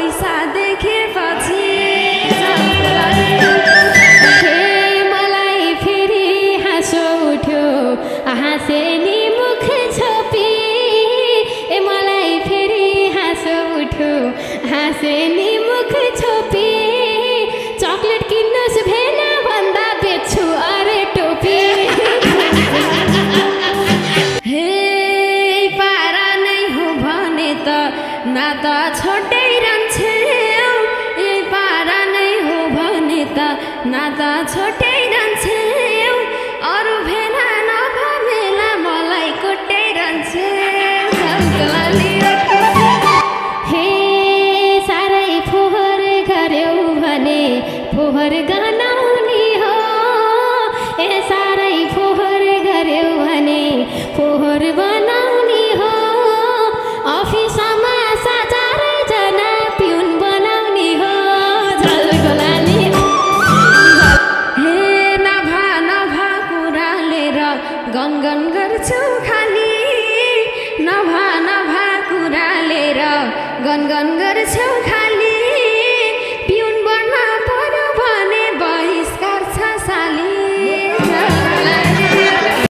पैसा देखेपछि मलाई फेरि हाँसो उठ्यो हाँसे नि मुख छोपी मलाई फेरि हाँसो उठ्यो हाँसे नि मुख छोपी चकलेट किन्नुहोस् भेना भन्दा बेच्छु अरे टोपी हे पारा नै हो भने त नाता छोटै रहन्छे ए पारा नै हो भने त नाता छोटै रहन्छे अरू भेना नभनेला मलाई कोटै रहन्छे हे साह्रै फोहोर गर्यौ भने फोहोर गनाउने हो ए साह्रै फोहोर गर्यौ भने फोहोर बनाउने हो अफिसमा 7 जना पिउन बनाउने हो झलगोलाली हे नभा कुरा लिएर गनगन गर्छु खाली नभा कुरा लिएर गनगन गर्छु खाली